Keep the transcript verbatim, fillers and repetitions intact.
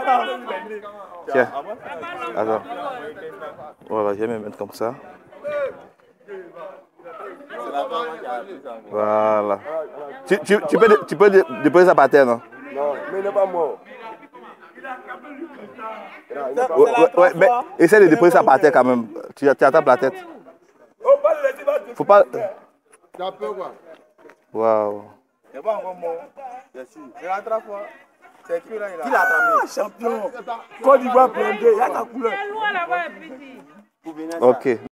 Tiens. Attends. Voilà, je vais me mettre comme ça. Voilà. Tu, tu, tu peux, tu peux déposer ça par terre, non? Non, mais il n'est pas mort. Ouais, ouais, ouais, mais essaie de déposer ça par terre quand même. Tu, tu attrapes la tête. Faut pas. Tu as peur quoi? Waouh. Il n'est pas encore mort. Bien sûr. C'est la trois fois. C'est qui là? Qui l'a attrapé? Champion. Côte d'Ivoire blindé, il y a ta couleur. Ok.